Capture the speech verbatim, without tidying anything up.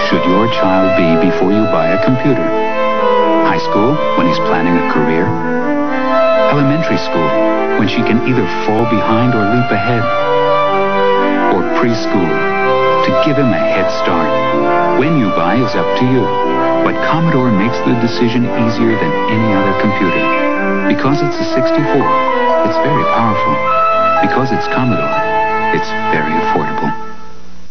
should your child be before you buy a computer? High school, when he's planning a career? Elementary school, when she can either fall behind or leap ahead? Or preschool, to give him a head start? When you buy is up to you, but Commodore makes the decision easier than any other computer. Because it's a sixty-four, it's very powerful. Because it's Commodore, it's very affordable.